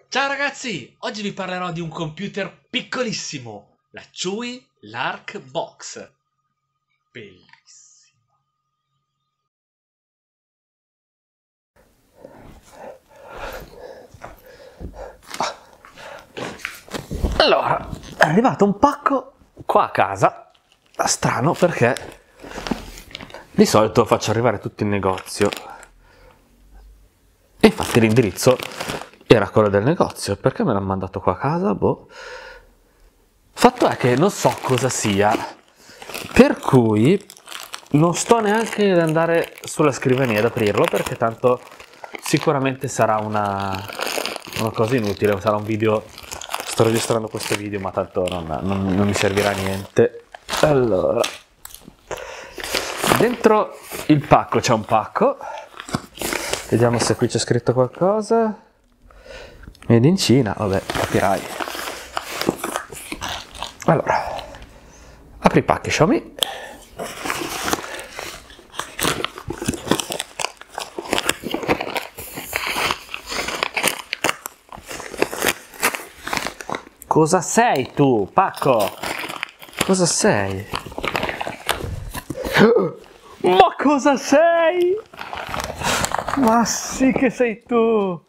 Ciao ragazzi, oggi vi parlerò di un computer piccolissimo, la Chewy Lark Box. Bellissimo. Allora, è arrivato un pacco qua a casa, strano perché di solito faccio arrivare tutto in negozio. E infatti l'indirizzo era quello del negozio, perché me l'ha mandato qua a casa? Boh. Fatto è che non so cosa sia, per cui non sto neanche ad andare sulla scrivania ad aprirlo, perché tanto sicuramente sarà una cosa inutile, sarà un video. Sto registrando questo video, ma tanto non mi servirà a niente. Allora, dentro il pacco c'è un pacco. Vediamo se qui c'è scritto qualcosa. Made in Cina, vabbè, capirai. Allora, apri i pacchi, Xiaomi. Cosa sei tu, pacco? Cosa sei? Ma cosa sei? Ma sì che sei tu!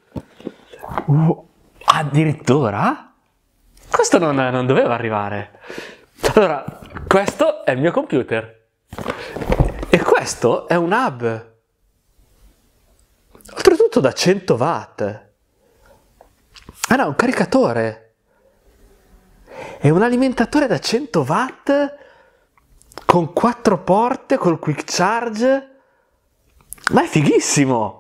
Addirittura? Questo non doveva arrivare. Allora, questo è il mio computer. E questo è un hub. Oltretutto da 100 watt. Ah no, un caricatore. È un alimentatore da 100 watt con 4 porte, col quick charge. Ma è fighissimo!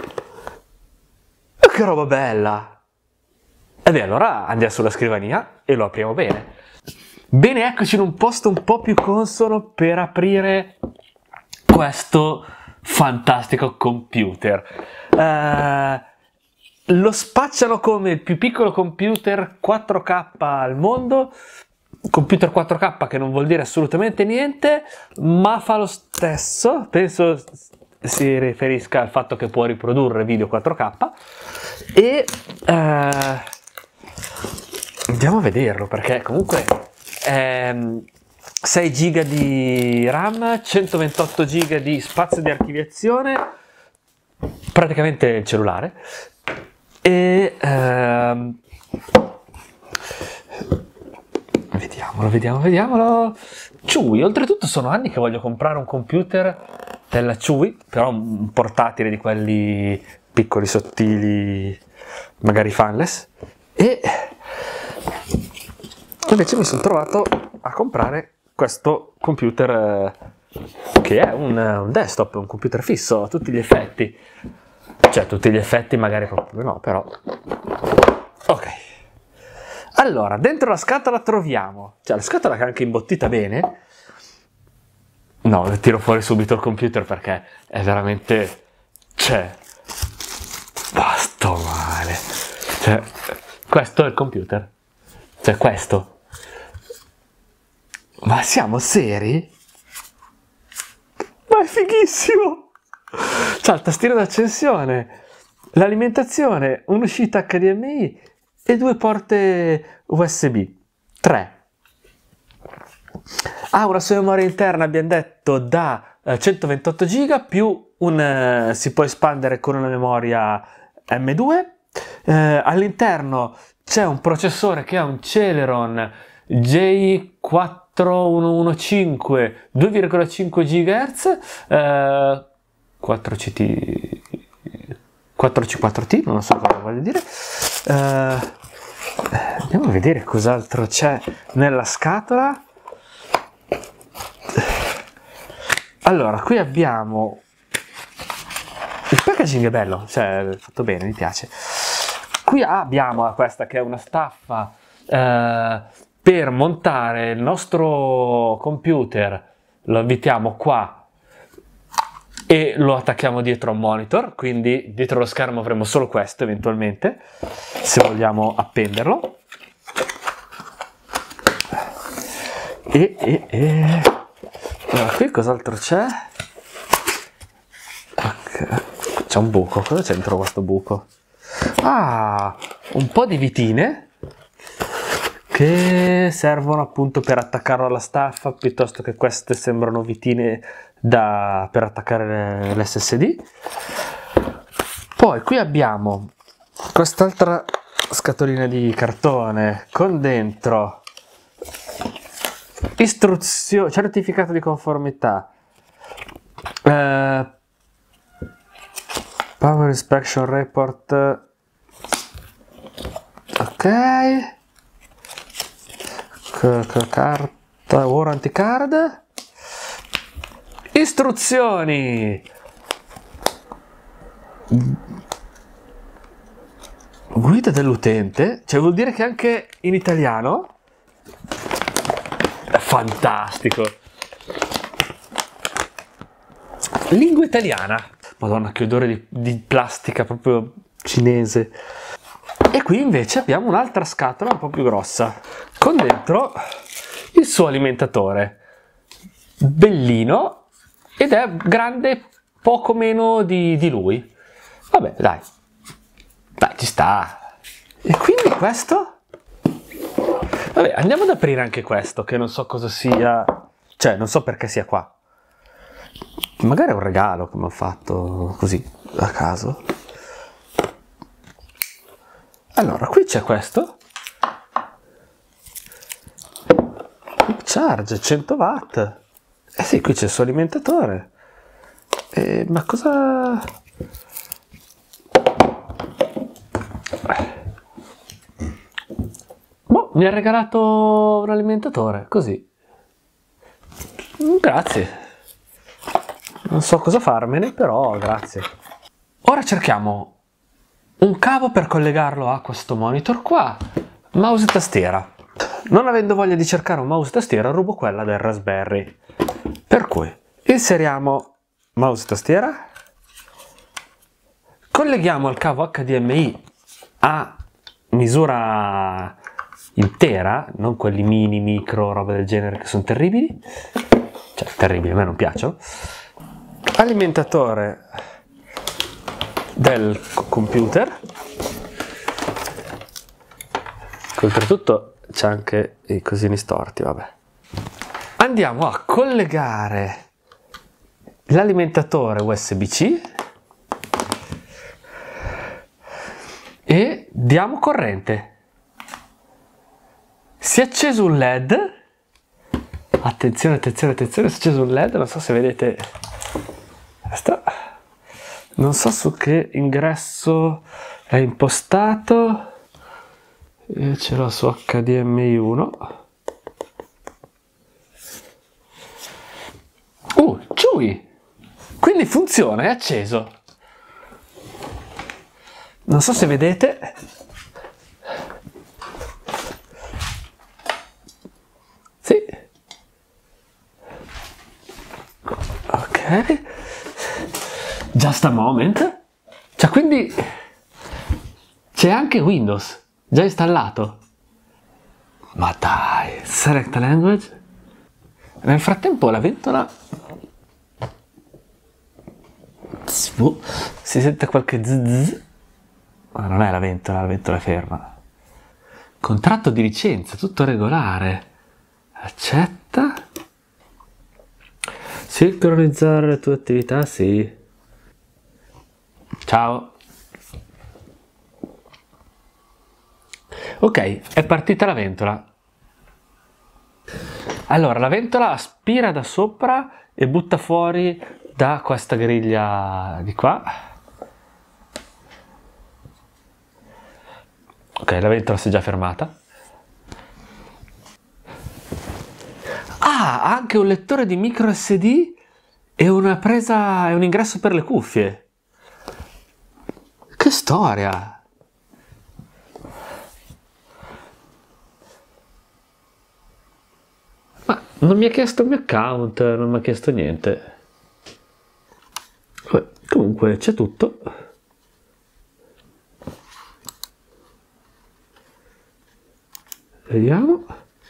Che roba bella! E beh, allora andiamo sulla scrivania e lo apriamo bene. Bene, eccoci in un posto un po' più consono per aprire questo fantastico computer. Lo spacciano come il più piccolo computer 4K al mondo. Computer 4K che non vuol dire assolutamente niente, ma fa lo stesso. Penso si riferisca al fatto che può riprodurre video 4K. E andiamo a vederlo, perché comunque 6 GB di RAM, 128 GB di spazio di archiviazione, praticamente il cellulare. E vediamolo. Chewy, oltretutto sono anni che voglio comprare un computer della Chewy, però un portatile di quelli piccoli, sottili, magari fanless. E invece mi sono trovato a comprare questo computer che è un desktop, un computer fisso a tutti gli effetti. Cioè, tutti gli effetti magari proprio no, però. Ok. Allora, dentro la scatola troviamo, cioè la scatola che è anche imbottita bene. No, tiro fuori subito il computer perché è veramente, cioè, sto male. Cioè, questo è il computer. Cioè, questo. Ma siamo seri? Ma è fighissimo! C'ha il tastino d'accensione, l'alimentazione, un'uscita HDMI e 2 porte USB. 3. Ha una sua memoria interna, abbiamo detto, da 128 GB più si può espandere con una memoria M2. All'interno c'è un processore che ha un Celeron J4115 2,5 GHz, 4C4T, non so cosa voglio dire. Andiamo a vedere cos'altro c'è nella scatola. Allora, qui abbiamo il packaging, è bello, cioè è fatto bene, mi piace. Qui abbiamo questa che è una staffa per montare il nostro computer. Lo avvitiamo qua e lo attacchiamo dietro a un monitor, quindi dietro lo schermo avremo solo questo eventualmente, se vogliamo appenderlo. Allora, qui cos'altro c'è? Okay. C'è un buco, cosa c'è dentro questo buco? Ah, un po' di vitine che servono appunto per attaccarlo alla staffa, piuttosto che queste sembrano vitine per attaccare l'SSD. Poi qui abbiamo quest'altra scatolina di cartone con dentro istruzione, certificato di conformità, Power Inspection Report, ok, carta warranty card, istruzioni, guida dell'utente, cioè vuol dire che anche in italiano è fantastico. Lingua italiana. Madonna, che odore di plastica proprio cinese. E qui invece abbiamo un'altra scatola un po' più grossa, con dentro il suo alimentatore. Bellino, ed è grande poco meno di lui. Vabbè, dai, ci sta. E quindi questo? Vabbè, andiamo ad aprire anche questo, che non so cosa sia, cioè non so perché sia qua. Magari è un regalo che mi ho fatto così, a caso. Allora, qui c'è questo. Charge 100 watt. Eh sì, qui c'è il suo alimentatore. Ma cosa... Boh, mi ha regalato un alimentatore, così. Grazie. Non so cosa farmene, però grazie. Ora cerchiamo un cavo per collegarlo a questo monitor qua. Mouse e tastiera. Non avendo voglia di cercare un mouse e tastiera, rubo quella del Raspberry. Per cui inseriamo mouse e tastiera. Colleghiamo il cavo HDMI a misura intera, non quelli mini, micro, roba del genere che sono terribili. Cioè, terribili, a me non piacciono. Alimentatore del computer. Oltretutto c'è anche i cosini storti, vabbè. Andiamo a collegare l'alimentatore USB-C e diamo corrente. Si è acceso un LED. Attenzione, attenzione, attenzione, si è acceso un LED, non so se vedete. Non so su che ingresso è impostato. Io ce l'ho su HDMI 1. Ciui! Quindi funziona, è acceso. Non so se vedete. Sì. Ok. Just a moment. Cioè, quindi c'è anche Windows già installato. Ma dai, select language. Nel frattempo la ventola si sente qualche zzz. Ma non è la ventola è ferma. Contratto di licenza, tutto regolare. Accetta. Sincronizzare le tue attività, sì. Ciao. Ok, è partita la ventola. Allora, la ventola aspira da sopra e butta fuori da questa griglia di qua. Ok, la ventola si è già fermata. Ah, ha anche un lettore di micro SD e una presa e un ingresso per le cuffie. Che storia! Ma non mi ha chiesto il mio account, non mi ha chiesto niente. Vabbè, comunque c'è tutto. Vediamo.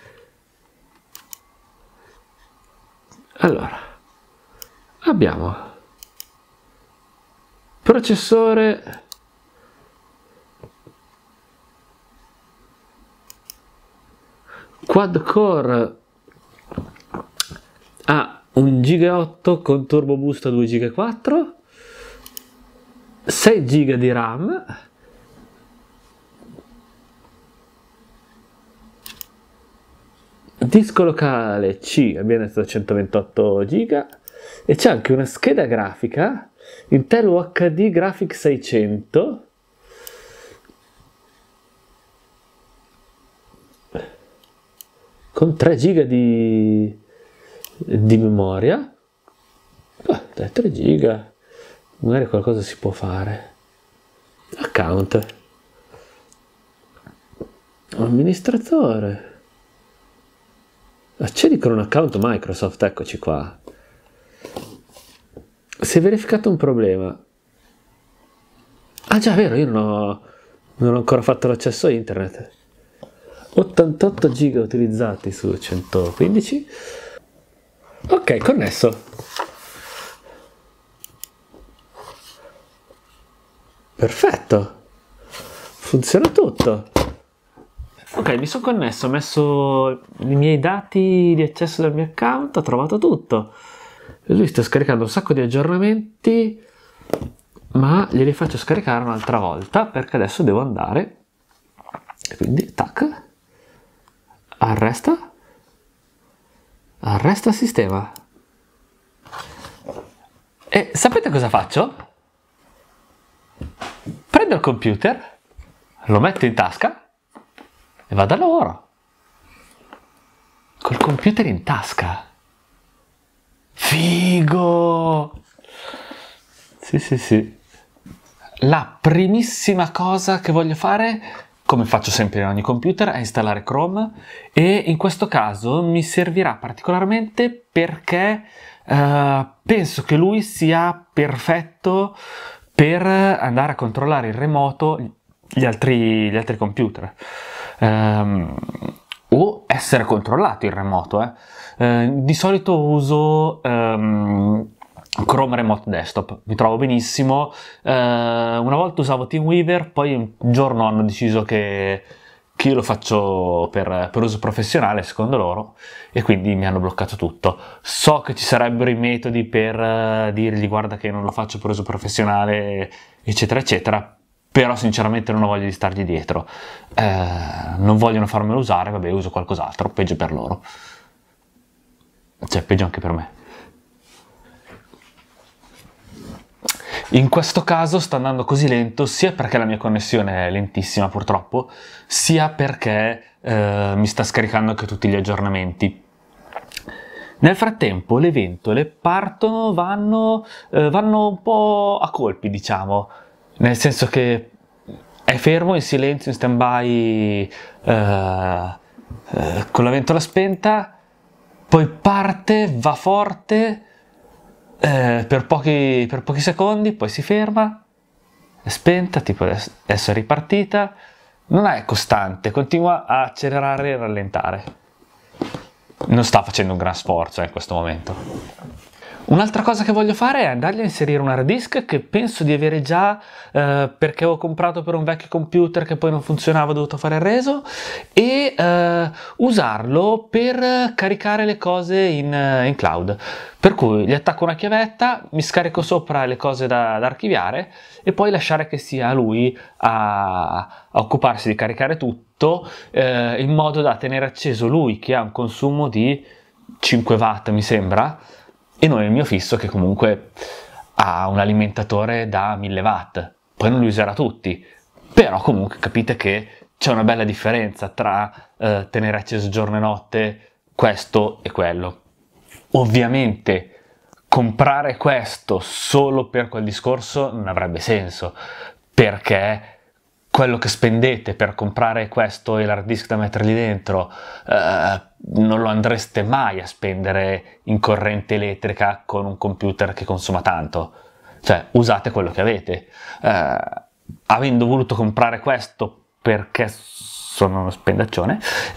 Allora, abbiamo processore quad core ha 1,8 GB con turbo boost a 2,4 GB, 6 GB di RAM, disco locale C, abbiamo detto 128 GB, e c'è anche una scheda grafica Intel UHD Graphics 600 con 3 GB di memoria. Dai, 3 GB, magari qualcosa si può fare. Account, amministratore, accedi con un account Microsoft, eccoci qua. Si è verificato un problema. Ah già, vero, io non ho ancora fatto l'accesso a internet. 88 giga utilizzati su 115. Ok, connesso. Perfetto. Funziona tutto. Ok, mi sono connesso, ho messo i miei dati di accesso del mio account, ho trovato tutto. E lui sta scaricando un sacco di aggiornamenti, ma glieli faccio scaricare un'altra volta perché adesso devo andare. Quindi, tac, arresta sistema. E sapete cosa faccio? Prendo il computer, lo metto in tasca e vado al lavoro. Col computer in tasca. Figo! Sì. La primissima cosa che voglio fare, come faccio sempre in ogni computer, è installare Chrome, e in questo caso mi servirà particolarmente perché penso che lui sia perfetto per andare a controllare in remoto gli altri computer, o essere controllato in remoto. Di solito uso Chrome Remote Desktop, mi trovo benissimo. Una volta usavo TeamWeaver, poi un giorno hanno deciso che io lo faccio per uso professionale secondo loro, e quindi mi hanno bloccato tutto. So che ci sarebbero i metodi per dirgli guarda che non lo faccio per uso professionale, eccetera eccetera, però sinceramente non ho voglia di stargli dietro. Non vogliono farmelo usare, vabbè, uso qualcos'altro, peggio per loro, cioè peggio anche per me. In questo caso sta andando così lento sia perché la mia connessione è lentissima purtroppo, sia perché mi sta scaricando anche tutti gli aggiornamenti. Nel frattempo le ventole partono, vanno un po' a colpi, diciamo, nel senso che è fermo, in silenzio, in stand-by, con la ventola spenta, poi parte, va forte, per pochi secondi, poi si ferma, è spenta, tipo adesso è ripartita, non è costante, continua a accelerare e rallentare. Non sta facendo un gran sforzo in questo momento. Un'altra cosa che voglio fare è andargli a inserire un hard disk che penso di avere già, perché ho comprato per un vecchio computer che poi non funzionava, ho dovuto fare il reso, e usarlo per caricare le cose in cloud. Per cui gli attacco una chiavetta, mi scarico sopra le cose da archiviare e poi lasciare che sia lui a occuparsi di caricare tutto, in modo da tenere acceso lui, che ha un consumo di 5 watt mi sembra, e non il mio fisso che comunque ha un alimentatore da 1000 watt. Poi non li userà tutti, però comunque capite che c'è una bella differenza tra tenere acceso giorno e notte questo e quello. Ovviamente comprare questo solo per quel discorso non avrebbe senso, perché quello che spendete per comprare questo e l'hard disk da mettergli dentro non lo andreste mai a spendere in corrente elettrica con un computer che consuma tanto. Cioè, usate quello che avete. Avendo voluto comprare questo perché sono uno spendaccione,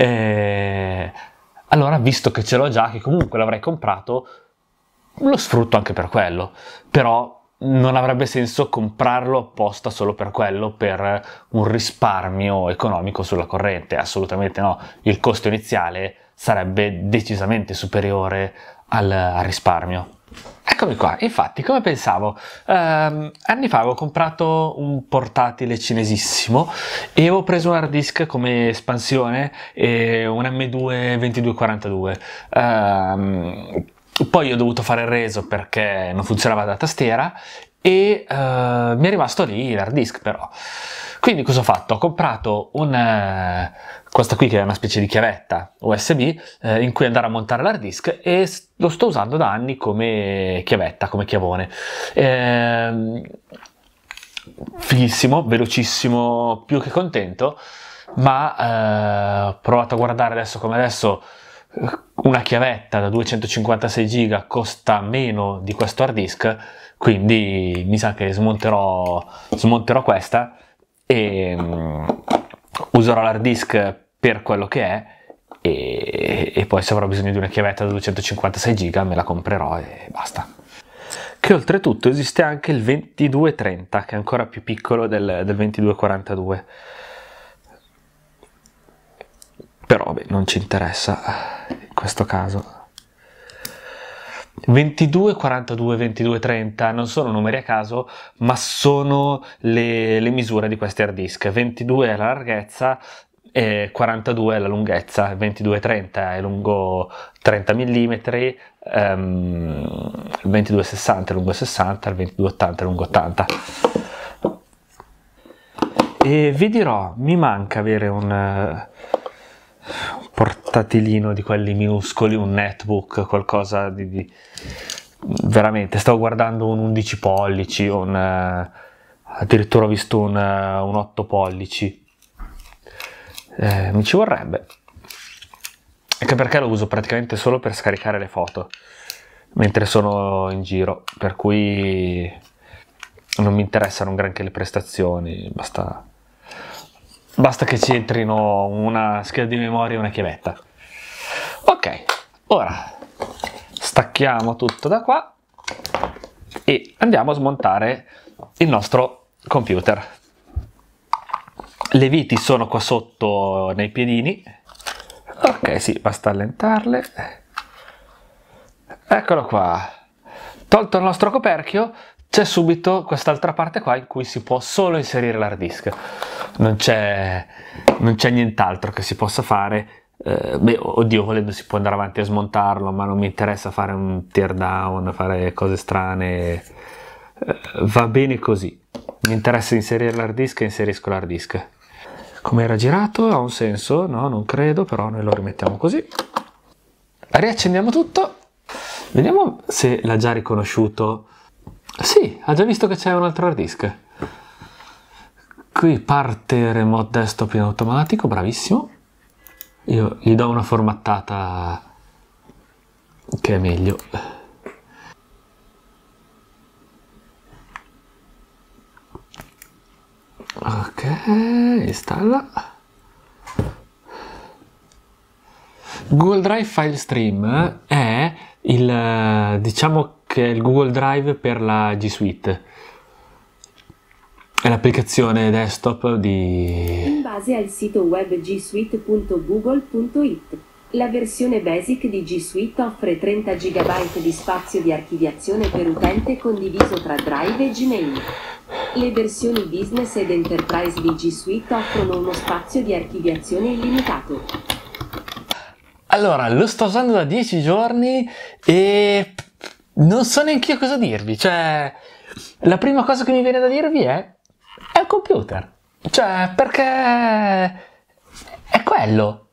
allora, visto che ce l'ho già, che comunque l'avrei comprato, lo sfrutto anche per quello. Però non avrebbe senso comprarlo apposta solo per quello, per un risparmio economico sulla corrente. Assolutamente no, il costo iniziale sarebbe decisamente superiore al risparmio. Eccomi qua, infatti, come pensavo, anni fa avevo comprato un portatile cinesissimo e avevo preso un hard disk come espansione e un M2 2242. Poi ho dovuto fare il reso perché non funzionava la tastiera e mi è rimasto lì l'hard disk però. Quindi cosa ho fatto? Ho comprato questa qui che è una specie di chiavetta USB in cui andare a montare l'hard disk e lo sto usando da anni come chiavetta, come chiavone. Fighissimo, velocissimo, più che contento, ma ho provato a guardare adesso come adesso. Una chiavetta da 256 giga costa meno di questo hard disk, quindi mi sa che smonterò questa e userò l'hard disk per quello che è e poi se avrò bisogno di una chiavetta da 256 giga me la comprerò e basta. Che oltretutto esiste anche il 2230 che è ancora più piccolo del 2242. Però vabbè, non ci interessa in questo caso. 22, 42, 22, 30 non sono numeri a caso, ma sono le misure di questi hard disk. 22 è la larghezza e 42 è la lunghezza. 22, 30 è lungo 30 mm, il 22, 60 è lungo 60, il 22, 80 è lungo 80. E vi dirò, mi manca avere un portatilino di quelli minuscoli, un netbook, qualcosa di veramente. Stavo guardando un 11 pollici, addirittura ho visto un 8 pollici. Mi ci vorrebbe, anche perché lo uso praticamente solo per scaricare le foto mentre sono in giro, per cui non mi interessano granché le prestazioni, basta che ci entrino una scheda di memoria e una chiavetta. Ok, ora stacchiamo tutto da qua e andiamo a smontare il nostro computer. Le viti sono qua sotto nei piedini. Ok, sì, basta allentarle. Eccolo qua. Tolto il nostro coperchio, c'è subito quest'altra parte qua in cui si può solo inserire l'hard disk. Non c'è nient'altro che si possa fare. Beh, oddio, volendo si può andare avanti a smontarlo, ma non mi interessa fare un tear down, fare cose strane. Va bene così. Mi interessa inserire l'hard disk e inserisco l'hard disk. Come era girato? Ha un senso? No, non credo, però noi lo rimettiamo così. Riaccendiamo tutto. Vediamo se l'ha già riconosciuto. Sì, ha già visto che c'è un altro hard disk. Qui parte remote desktop in automatico, bravissimo. Io gli do una formattata che è meglio. Ok, installa. Google Drive File Stream è diciamo che è il Google Drive per la G Suite. È l'applicazione desktop in base al sito web gsuite.google.it. La versione Basic di G Suite offre 30 GB di spazio di archiviazione per utente condiviso tra Drive e Gmail. Le versioni Business ed Enterprise di G Suite offrono uno spazio di archiviazione illimitato. Allora, lo sto usando da 10 giorni e non so neanche io cosa dirvi. Cioè, la prima cosa che mi viene da dirvi è il computer. Cioè, perché è quello.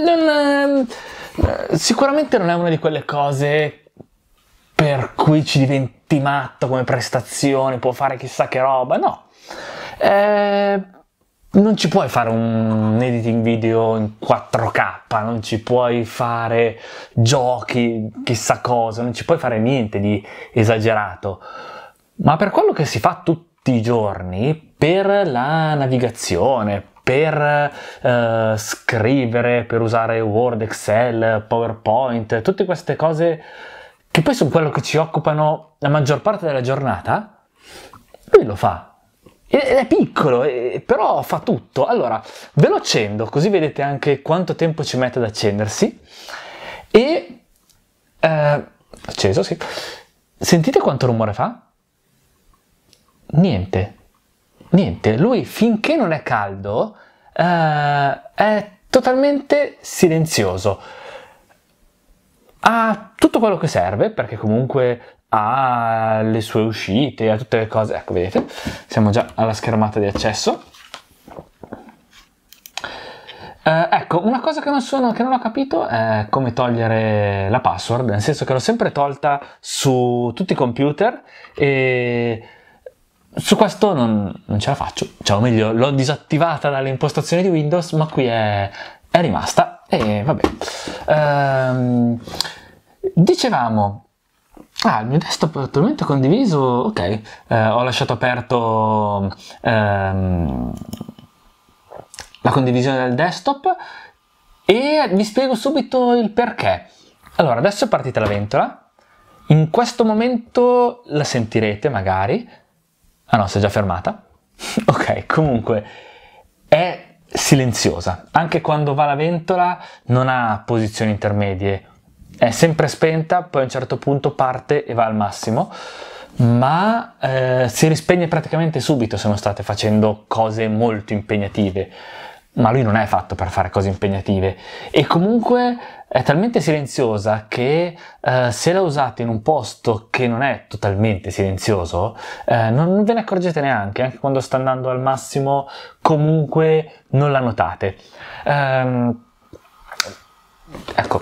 Sicuramente non è una di quelle cose per cui ci diventi matto come prestazione, può fare chissà che roba, no. Non ci puoi fare un editing video in 4K, non ci puoi fare giochi, chissà cosa, non ci puoi fare niente di esagerato. Ma per quello che si fa tutti i giorni, per la navigazione, per scrivere, per usare Word, Excel, PowerPoint, tutte queste cose che poi sono quello che ci occupano la maggior parte della giornata, lui lo fa. Ed è piccolo, però fa tutto. Allora, ve lo accendo, così vedete anche quanto tempo ci mette ad accendersi. E... acceso, sì. Sentite quanto rumore fa? Niente. Niente. Lui, finché non è caldo, è totalmente silenzioso. Ha tutto quello che serve, perché comunque ha le sue uscite, ha tutte le cose. Ecco, vedete, siamo già alla schermata di accesso. Ecco, una cosa che non ho capito è come togliere la password, nel senso che l'ho sempre tolta su tutti i computer e su questo non ce la faccio, cioè, o meglio, l'ho disattivata dalle impostazioni di Windows, ma qui è rimasta e vabbè. Dicevamo, il mio desktop è attualmente condiviso, ok, ho lasciato aperto la condivisione del desktop e vi spiego subito il perché. Allora, adesso è partita la ventola, in questo momento la sentirete magari, no, si è già fermata, ok, comunque è silenziosa, anche quando va la ventola non ha posizioni intermedie, è sempre spenta, poi a un certo punto parte e va al massimo, ma si rispegne praticamente subito se non state facendo cose molto impegnative. Ma lui non è fatto per fare cose impegnative e comunque è talmente silenziosa che se la usate in un posto che non è totalmente silenzioso non ve ne accorgete neanche, anche quando sta andando al massimo comunque non la notate. Ecco,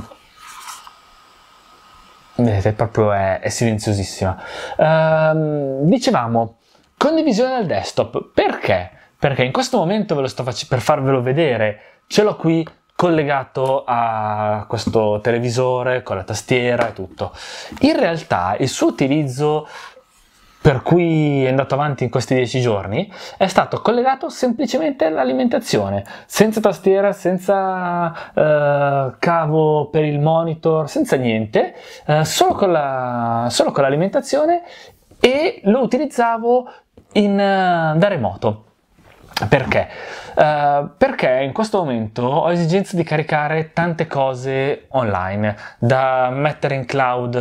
vedete, proprio è silenziosissima. Dicevamo, condivisione del desktop, perché? Perché in questo momento ve lo sto facendo per farvelo vedere, ce l'ho qui collegato a questo televisore con la tastiera e tutto. In realtà il suo utilizzo per cui è andato avanti in questi 10 giorni è stato collegato semplicemente all'alimentazione, senza tastiera, senza cavo per il monitor, senza niente, solo con l'alimentazione, e lo utilizzavo da remoto. Perché? Perché in questo momento ho esigenza di caricare tante cose online, da mettere in cloud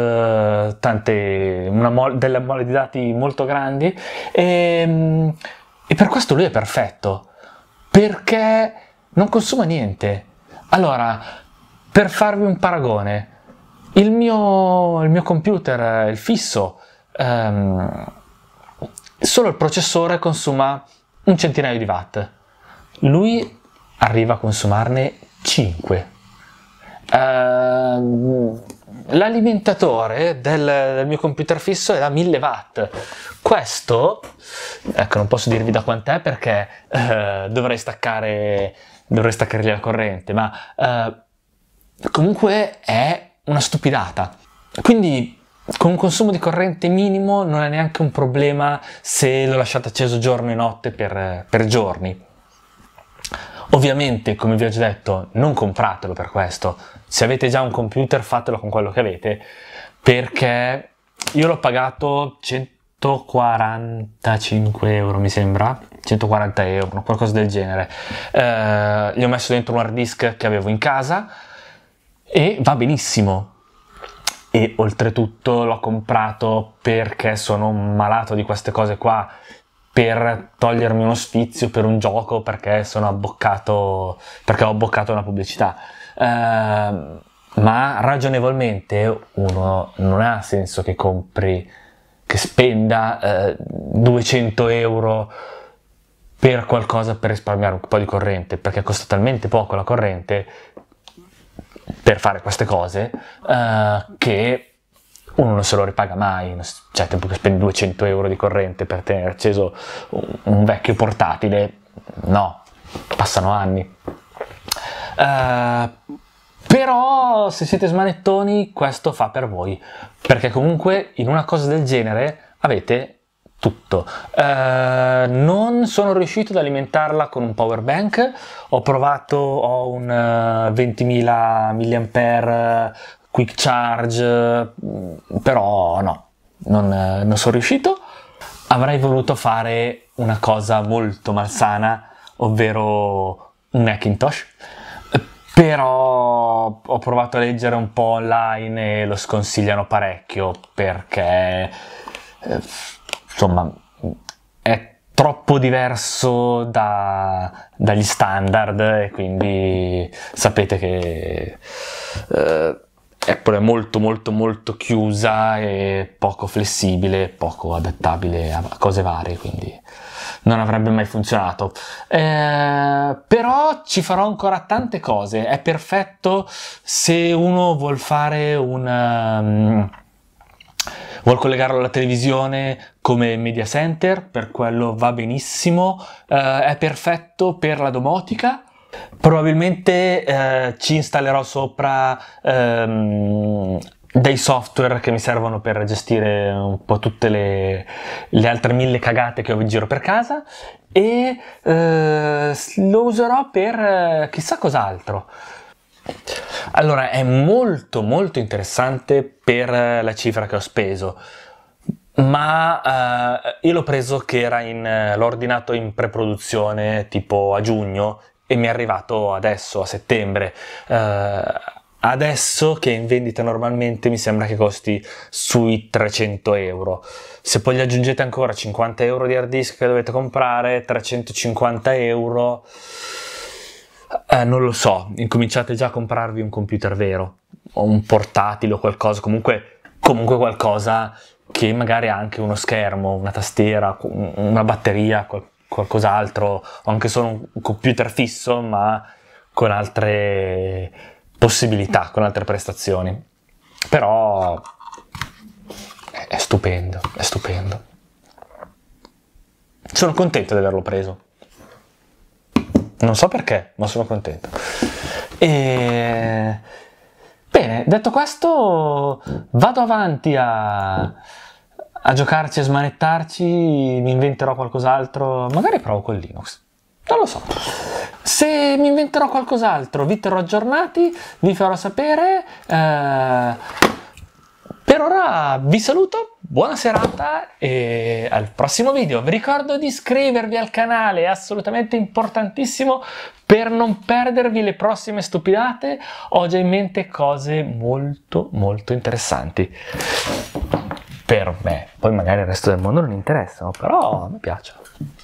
delle mole di dati molto grandi e per questo lui è perfetto, perché non consuma niente. Allora, per farvi un paragone, il mio computer, il fisso, solo il processore consuma un centinaio di watt, lui arriva a consumarne 5. L'alimentatore del mio computer fisso è da 1000 watt. Questo, ecco, non posso dirvi da quant'è perché dovrei staccargli la corrente, ma comunque è una stupidata. Quindi con un consumo di corrente minimo non è neanche un problema se lo lasciate acceso giorno e notte per giorni. Ovviamente, come vi ho già detto, non compratelo per questo. Se avete già un computer, fatelo con quello che avete, perché io l'ho pagato 145 euro, mi sembra, 140 euro, qualcosa del genere. Gli ho messo dentro un hard disk che avevo in casa e va benissimo. E oltretutto l'ho comprato perché sono un malato di queste cose qua, per togliermi uno sfizio per un gioco, perché ho abboccato una pubblicità, ma ragionevolmente uno non ha senso che spenda 200 euro per qualcosa per risparmiare un po' di corrente, perché costa talmente poco la corrente per fare queste cose che uno non se lo ripaga mai. Cioè, tempo che spendi 200 euro di corrente per tenere acceso un vecchio portatile, no, passano anni. Però se siete smanettoni questo fa per voi, perché comunque in una cosa del genere avete tutto. Non sono riuscito ad alimentarla con un power bank, ho un 20.000 mAh quick charge, però no, non sono riuscito. avrei voluto fare una cosa molto malsana, ovvero un Hackintosh, però ho provato a leggere un po' online e lo sconsigliano parecchio perché insomma è troppo diverso dagli standard, e quindi sapete che Apple è molto molto molto chiusa e poco flessibile, poco adattabile a cose varie, quindi non avrebbe mai funzionato. Però ci farò ancora tante cose. È perfetto se uno vuol fare vuol collegarlo alla televisione come media center, per quello va benissimo. È perfetto per la domotica. Probabilmente ci installerò sopra dei software che mi servono per gestire un po' tutte le altre 1000 cagate che ho in giro per casa, e lo userò per chissà cos'altro. Allora, è molto molto interessante per la cifra che ho speso, ma io l'ho preso che l'ho ordinato in preproduzione tipo a giugno e mi è arrivato adesso a settembre. Adesso che in vendita normalmente mi sembra che costi sui 300 euro. Se poi gli aggiungete ancora 50 euro di hard disk che dovete comprare, 350 euro, non lo so, incominciate già a comprarvi un computer vero, o un portatile o qualcosa, comunque qualcosa che magari ha anche uno schermo, una tastiera, una batteria, qualcos'altro, o anche solo un computer fisso ma con altre possibilità, con altre prestazioni. Però è stupendo, è stupendo. Sono contento di averlo preso. Non so perché, ma sono contento. Bene, detto questo, vado avanti a giocarci, a smanettarci, mi inventerò qualcos'altro, magari provo con Linux, non lo so. Se mi inventerò qualcos'altro vi terrò aggiornati, vi farò sapere. Per ora vi saluto, buona serata e al prossimo video. Vi ricordo di iscrivervi al canale, è assolutamente importantissimo per non perdervi le prossime stupidate. Ho già in mente cose molto molto interessanti per me, poi magari il resto del mondo non interessano, però a me piacciono.